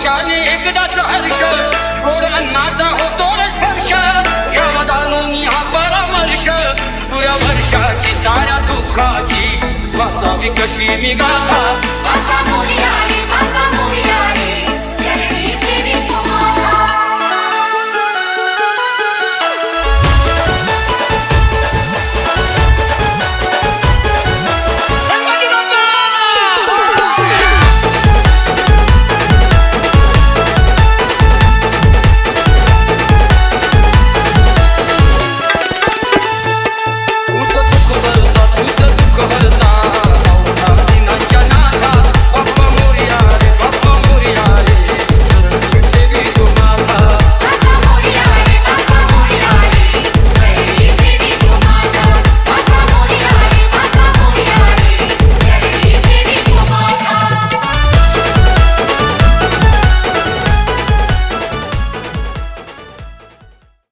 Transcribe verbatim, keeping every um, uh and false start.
वर्षाने एकदाच हर्ष गोड अन्नाचा होतो स्पर्श घ्यावा जाणून हा परामर्श पुऱ्या वर्षाची साऱ्या दुःखाची वाचावी कशी मी गाथा.